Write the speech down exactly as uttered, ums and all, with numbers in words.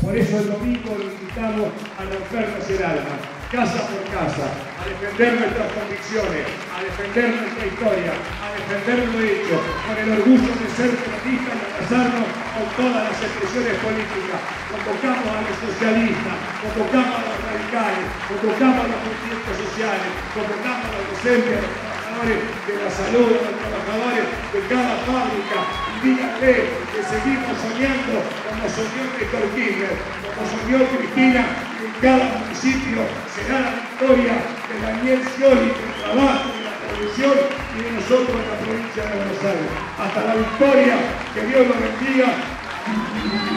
Por eso el domingo lo invitamos a rompernos el alma, casa por casa, a defender nuestras convicciones, a defender nuestra historia, a defender lo hecho, con el orgullo de ser peronistas y abrazarnos con todas las expresiones políticas. Convocamos a los socialistas, convocamos a los radicales, convocamos a los movimientos sociales, convocamos a los docentes, a los trabajadores de la salud, a los trabajadores de cada fábrica, y díganle que seguimos soñando como soñó Néstor Kirchner, como soñó Cristina, y en cada municipio será la victoria de Daniel Scioli, del trabajo, de la producción y de nosotros en la provincia de Buenos Aires. Hasta la victoria, que Dios los bendiga.